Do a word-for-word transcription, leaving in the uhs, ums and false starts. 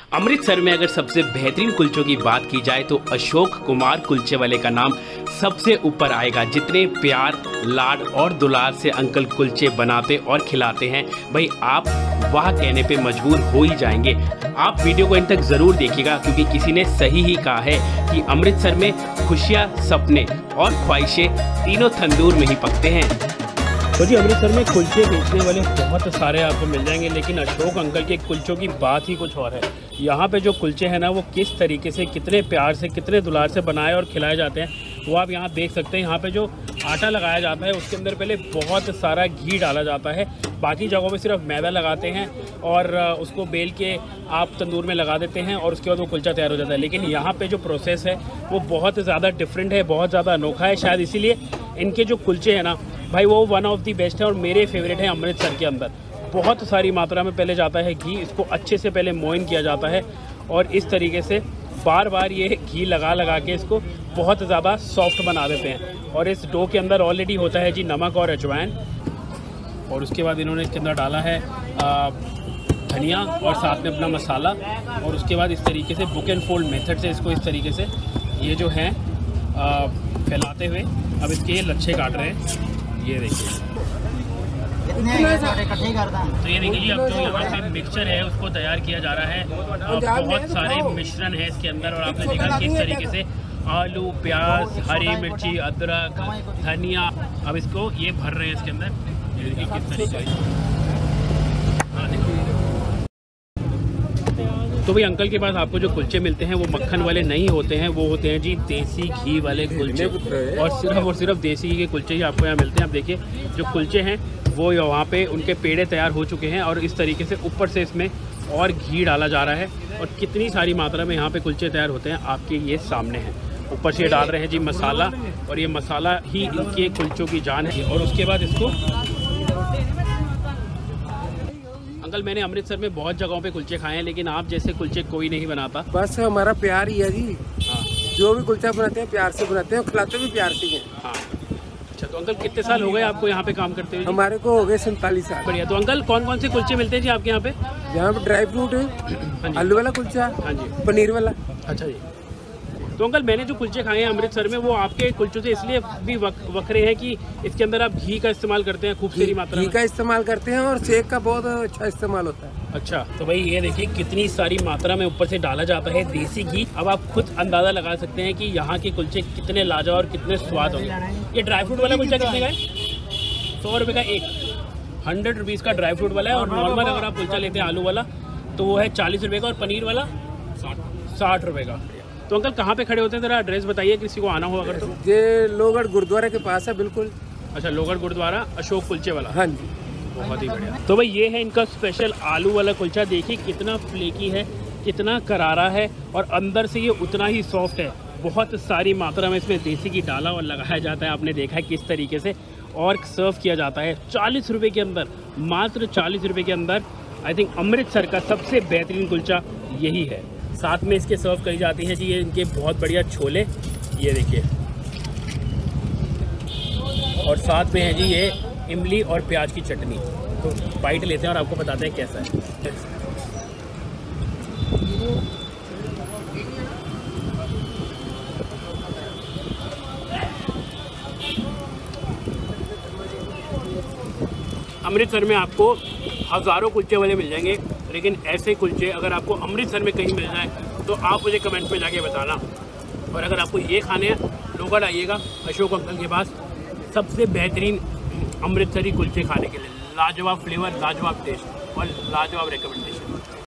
अमृतसर में अगर सबसे बेहतरीन कुलचों की बात की जाए तो अशोक कुमार कुलचे वाले का नाम सबसे ऊपर आएगा। जितने प्यार, लाड और दुलार से अंकल कुलचे बनाते और खिलाते हैं, भाई आप वाह कहने पे मजबूर हो ही जाएंगे। आप वीडियो को इन तक ज़रूर देखिएगा क्योंकि किसी ने सही ही कहा है कि अमृतसर में खुशियाँ, सपने और ख्वाहिशें तीनों तंदूर में ही पकते हैं। तो जी अमृतसर में कुलचे बेचने वाले बहुत सारे आपको मिल जाएंगे, लेकिन अशोक अंकल के कुलचों की बात ही कुछ और है। यहाँ पे जो कुलचे हैं ना, वो किस तरीके से, कितने प्यार से, कितने दुलार से बनाए और खिलाए जाते हैं वो आप यहाँ देख सकते हैं। यहाँ पे जो आटा लगाया जाता है उसके अंदर पहले बहुत सारा घी डाला जाता है। बाकी जगहों पे सिर्फ मैदा लगाते हैं और उसको बेल के आप तंदूर में लगा देते हैं और उसके बाद वो कुलचा तैयार हो जाता है। लेकिन यहाँ पे जो प्रोसेस है वो बहुत ज़्यादा डिफरेंट है, बहुत ज़्यादा अनोखा है। शायद इसीलिए इनके जो कुलचे हैं ना भाई, वो वन ऑफ दी बेस्ट है और मेरे फेवरेट है। अमृतसर के अंदर बहुत सारी मात्रा में पहले जाता है घी, इसको अच्छे से पहले मोइन किया जाता है और इस तरीके से बार बार ये घी लगा लगा के इसको बहुत ज़्यादा सॉफ्ट बना देते हैं। और इस डो के अंदर ऑलरेडी होता है जी नमक और अजवाइन, और उसके बाद इन्होंने इसके अंदर डाला है धनिया और साथ में अपना मसाला, और उसके बाद इस तरीके से बुक एंड फोल्ड मेथड से इसको इस तरीके से ये जो है फैलाते हुए अब इसके ये लच्छे काट रहे हैं। ये देखिए, तो ये देखिए जी, अब जो यहाँ पे मिक्सचर है उसको तैयार किया जा रहा है। अब बहुत सारे मिश्रण है इसके अंदर और आपने देखा किस तरीके से आलू, प्याज, हरी मिर्ची, अदरक, धनिया, अब इसको ये भर रहे हैं इसके अंदर। ये देखिए किस तरीके से। तो भाई अंकल के पास आपको जो कुलचे मिलते हैं वो मक्खन वाले नहीं होते हैं, वो होते हैं जी देसी घी वाले कुलचे, और सिर्फ और सिर्फ देसी घी के कुलचे ही आपको यहाँ मिलते हैं। आप देखिए जो कुलचे हैं वो वहाँ पे उनके पेड़े तैयार हो चुके हैं और इस तरीके से ऊपर से इसमें और घी डाला जा रहा है और कितनी सारी मात्रा में यहाँ पे कुलचे तैयार होते हैं आपके ये सामने हैं। ऊपर से डाल रहे हैं जी मसाला, और ये मसाला ही इनके कुलचों की जान है। और उसके बाद इसको अंकल, मैंने अमृतसर में बहुत जगहों पे कुलचे खाए हैं, लेकिन आप जैसे कुलचे कोई नहीं बनाता। बस हमारा प्यार ही है जी। हाँ। जो भी कुलचा बनाते हैं प्यार से बनाते हैं और खिलाते भी प्यार से हैं। हाँ। अच्छा, तो अंकल कितने साल हो गए आपको यहाँ पे काम करते हुए? हमारे को हो गए सैंतालीस साल। बढ़िया। तो अंकल कौन कौन से कुलचे मिलते हैं जी आपके यहाँ पे? यहाँ पे ड्राई फ्रूट है, आलू वाला कुलचा, हाँ जी, पनीर वाला। अच्छा जी। तो अंकल मैंने जो कुलचे खाए हैं अमृतसर में वो आपके कुलचों से इसलिए भी वक, वखरे हैं कि इसके अंदर आप घी का इस्तेमाल करते हैं खूब सारी मात्रा में। घी का इस्तेमाल करते हैं और सेक का बहुत अच्छा इस्तेमाल होता है। अच्छा, तो भाई ये देखिए कितनी सारी मात्रा में ऊपर से डाला जाता है देसी घी। अब आप खुद अंदाज़ा लगा सकते हैं कि यहाँ के कुलचे कितने लाजवाब और कितने स्वाद होंगे। ये ड्राई फ्रूट वाला कुलचा कितने का है? सौ रुपये का एक, हंड्रेड रुपीज़ का ड्राई फ्रूट वाला है। और नॉर्मल अगर आप कुलचा लेते हैं आलू वाला तो वो है चालीस रुपये का, और पनीर वाला साठ रुपये का। तो अंकल कहाँ पे खड़े होते हैं, ज़रा एड्रेस बताइए किसी को आना हो अगर तो। ये लोहगढ़ गुरुद्वारा के पास है बिल्कुल। अच्छा, लोहगढ़ गुरुद्वारा, अशोक कुलचे वाला। हाँ जी, बहुत ही बढ़िया। तो भाई ये है इनका स्पेशल आलू वाला कुलचा। देखिए कितना फ्लेकी है, कितना करारा है और अंदर से ये उतना ही सॉफ्ट है। बहुत सारी मात्रा में इसमें देसी घी डाला और लगाया जाता है, आपने देखा है किस तरीके से, और सर्व किया जाता है चालीस रुपये के अंदर, मात्र चालीस रुपये के अंदर। आई थिंक अमृतसर का सबसे बेहतरीन कुलचा यही है। साथ में इसके सर्व करी जाती है जी ये इनके बहुत बढ़िया छोले, ये देखिए, और साथ में है जी ये इमली और प्याज की चटनी। तो बाइट लेते हैं और आपको बताते हैं कैसा है। अमृतसर में आपको हज़ारों कुलचे वाले मिल जाएंगे, लेकिन ऐसे कुलचे अगर आपको अमृतसर में कहीं मिल जाए तो आप मुझे कमेंट में जाके बताना। और अगर आपको ये खाने हैं, लोग आइएगा अशोक अंकल के पास सबसे बेहतरीन अमृतसरी कुलचे खाने के लिए। लाजवाब फ्लेवर, लाजवाब टेस्ट और लाजवाब रिकमेंडेशन।